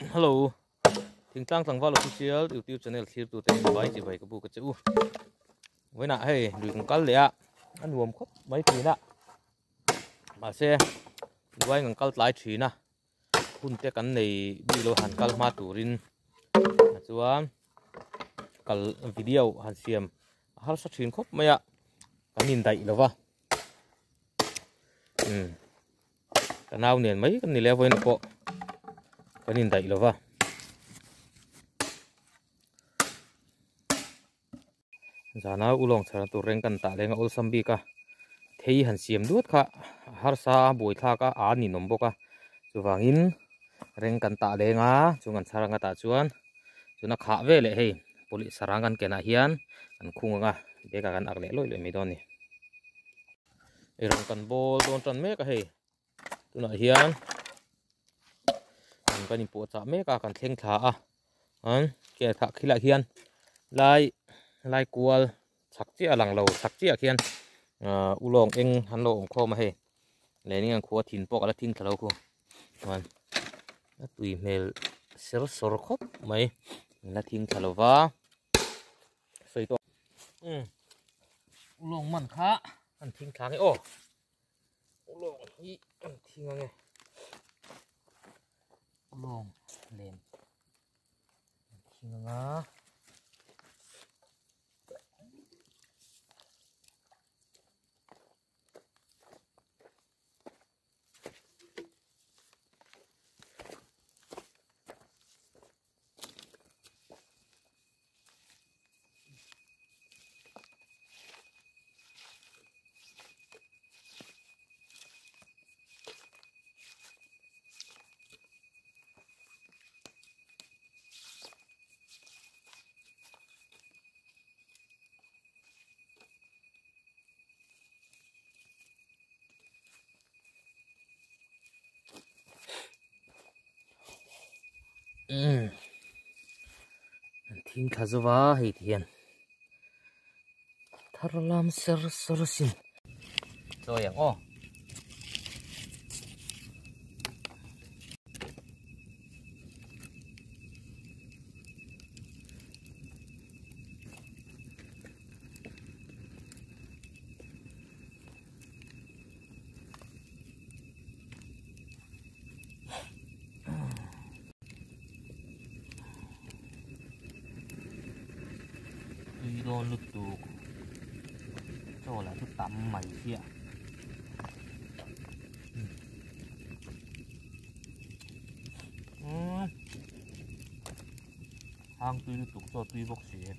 Hello, thỉnh tăng thằng vào official YouTube channel thir tu te bai chi bai ka bu ka chu. Với nãy hey, đuổi con cá lẹ, ăn uống khóc mấy thứ nè. Mà xe, quay con cá lái thủy nè. Hun te kan nei bi lo han kal ma turin. Chuan kal video han siam. Har sa thrin khóc mai a. Kan nin dai lo wa. Kan naw nen mấy kan ni le voin ko. Kan nin dai lo wa. Zana ulong chara tu reng kan ta lenga ol sambi ka thei han siam duat kha har sa boi tha ka a ni nom boka chuwangin reng kan ta lenga chungan charanga ta chuan chuna kha ve le hei poli sarangan kena hian an khunga beka kan akle loi le mi doni erang kan bol don tan me ka hei tuna hian an kan po cha me ka kan thleng tha a an ke tha khila hian lai kual chak chi alang lo chak chi akhian ulong eng han lo ong kho ma he lening ang khuwa thin pok ala thing thalo khu man tui mel ser sor khop mai la thing thalowa sei to ulong man kha an thing thang e o ulong hi an thing ange ulong len thing anga thing thazowa hei thian tharlam ser sorosin choyang o don lụt tụ cho là thức tắm mày xịa hang tuy lụt tụ cho tuy bốc xịa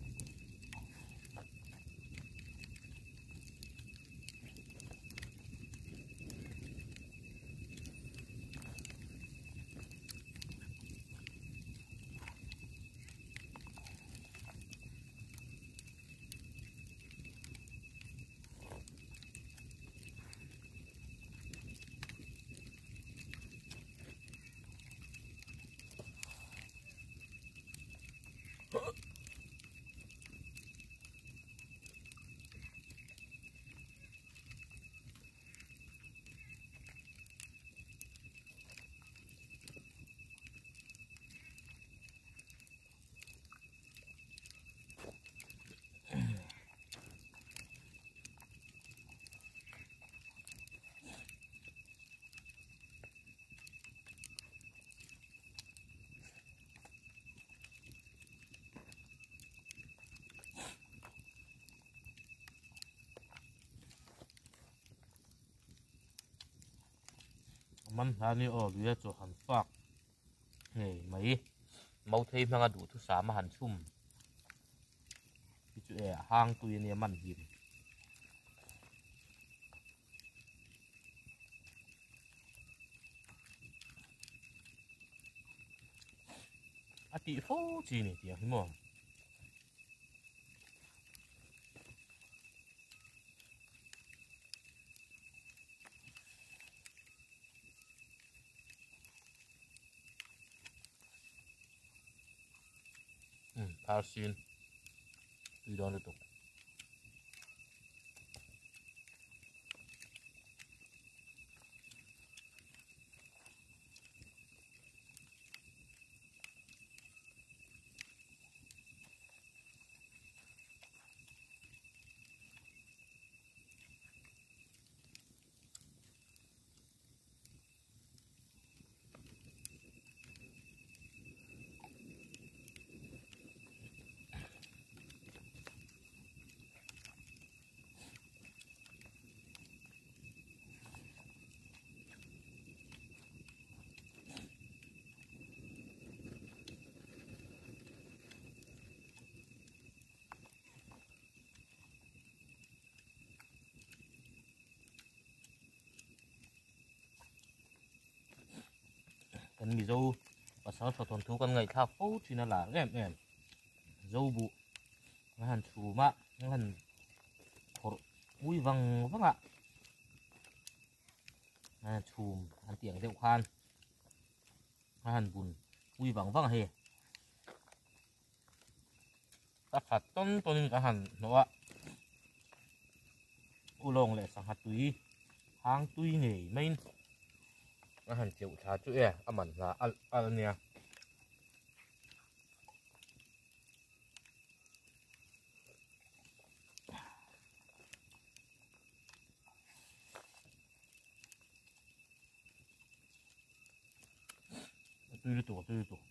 man hani o bia cho han fak nei mai mau thei manga du thu sa ma han chum chu e hang tu ni man hin ati fo chi ni ti hi mo Parsin tuy don lụt กันมีdâu và sau thọ thuần thu con ngày thao phố thì nó là em dâu bụ nó hẳn chủ mạ nó hẳn thổi ui văng văng ạ nó hẳn chùm hẳn tiếng rượu khan nó hẳn bùn ui văng văng hề ta phạt tôn cả hẳn nó ạ u lông lại sang hạt túi hang túi nghề main nó hẳn chịu thả chữ e âm ẩn là al nè tươi tổ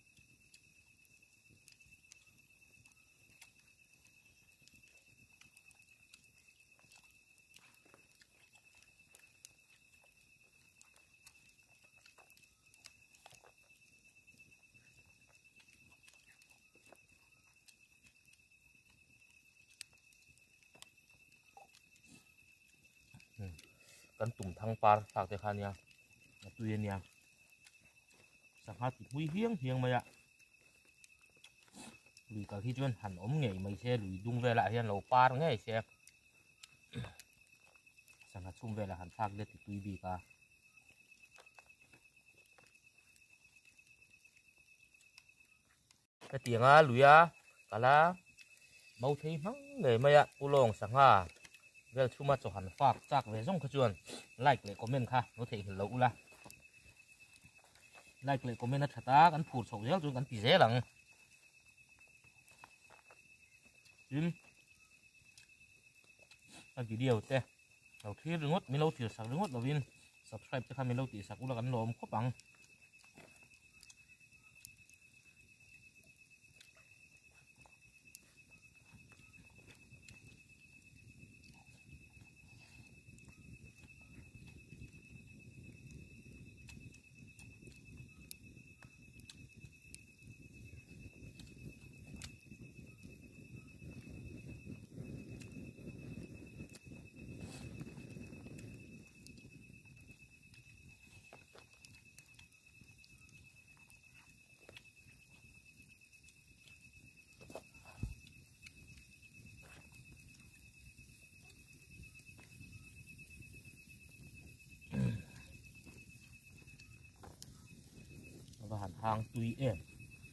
กันตุ่มทางปลาฝากแต่คันเนี่ยตุยเนี่ยสังหารติดหุ้ยเฮียงไหมอะหรือกับที่จวนหันอมไงไม่ใช่หรือดุงเวลาเฮียนเราปลาไงใช่สังหารซุ่มเวลาหันฝากเด็ดติดตุยบีกาแต่เตียงอ่ะหรือกะละเมาทีมั้งไงไหมอะกูลองสังหารเวลชุ่มมาจะหันฝากจากเวซ่งขจวนไลค์เลยคอมเมนต์ค่ะโน้ตเห็นเราละไลค์เลยคอมเมนต์นะชะตากันพูดส่งเยอะจนกันตีเสียหลังจิมอันกี่เดียวเต้เราที่เรื่องงดมีเราถือสักเรื่องงดเราวิน subscribe จะทำมีเราตีสักอุลกันลมครบปังหันทางตุยเอง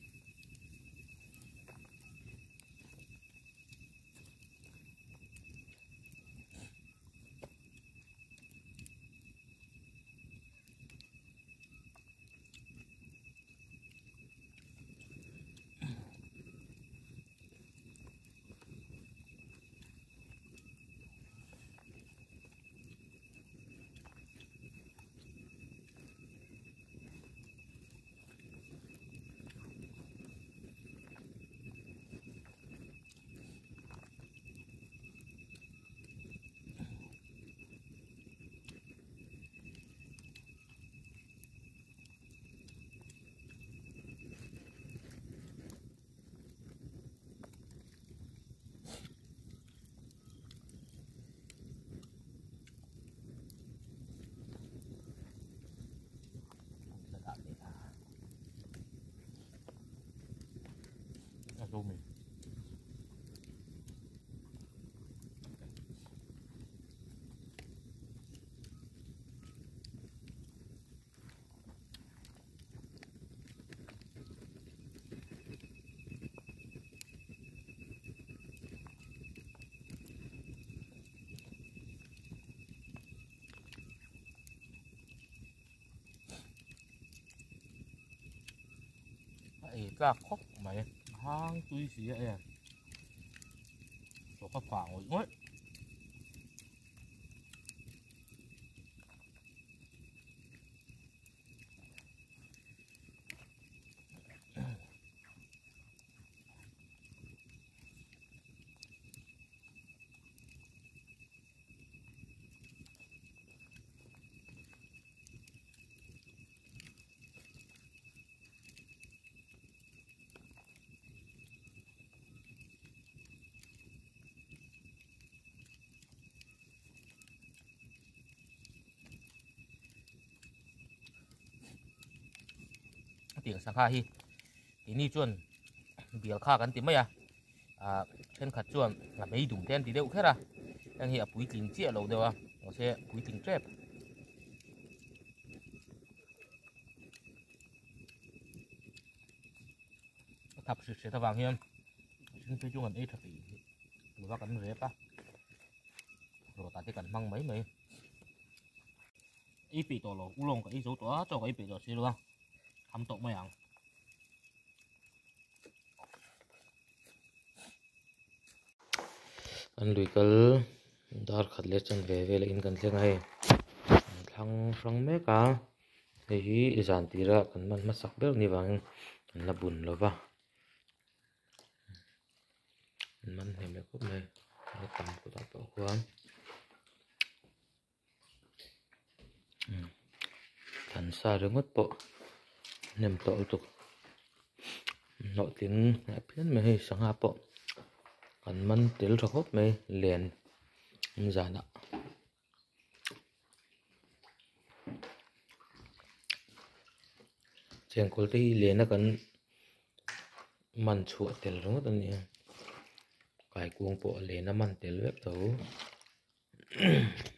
ดูมันไอ้กล้าคบไหมห้างตุยเสียเองตัวก็ฝ่าโอ้ย tiếng sang kha hi tí ni chuan bial kha kan ti mai then khát chuan là mấy đúng tên tí đều hết à đang hiện bụi tình chia lâu đâu nó sẽ bụi tình trép thập sự sẽ thập vàng hiền xin phía chung gần ấy thật thì người bác cắn rễ pa rồi ta chỉ cần măng mấy ít bị tổ lỗ u lông cái số tổ cho cái bị tổ xí luôn thăm tụng mấy hàng anh lùi cỡ dar khát lết chân về là in cần thế này thằng rong mấy cả thì giản tí ra cần mình mất sắc bếp như vậy là buồn rồi va mình thì mấy cúp này nó tầm của ta bảo khoan thành xa rồi mất bộ nem tội tục nội tiếng lại biết mày hay sáng hạ bộ cần mình til ra hốt mày liền giả nọ chèn cô tí liền nó cần mình chuột til rồi đó nè cái cuồng bộ liền nó mình til web tấu